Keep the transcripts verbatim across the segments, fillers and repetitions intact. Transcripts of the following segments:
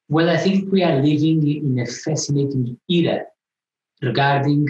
Well, I think we are living in a fascinating era regarding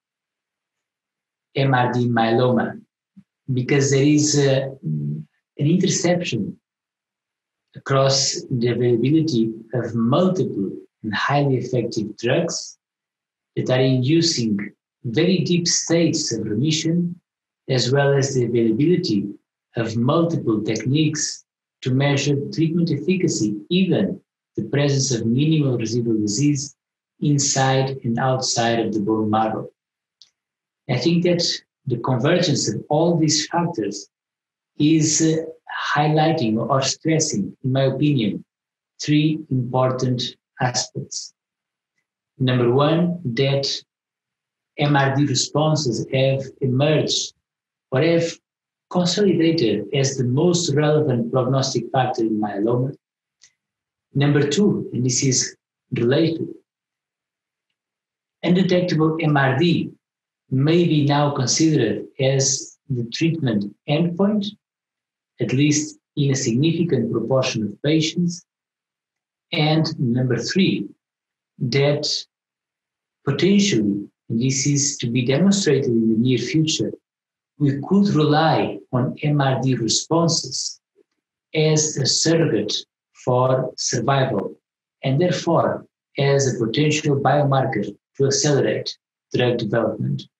M R D myeloma because there is uh, an interception across the availability of multiple and highly effective drugs that are inducing very deep states of remission, as well as the availability of multiple techniques to measure treatment efficacy, even the presence of minimal residual disease inside and outside of the bone marrow. I think that the convergence of all these factors is uh, highlighting or stressing, in my opinion, three important aspects. Number one, that M R D responses have emerged or have consolidated as the most relevant prognostic factor in myeloma. Number two, and this is related, undetectable M R D may be now considered as the treatment endpoint, at least in a significant proportion of patients. And number three, that potentially, and this is to be demonstrated in the near future, we could rely on M R D responses as a surrogate for survival, and therefore as a potential biomarker to accelerate drug development.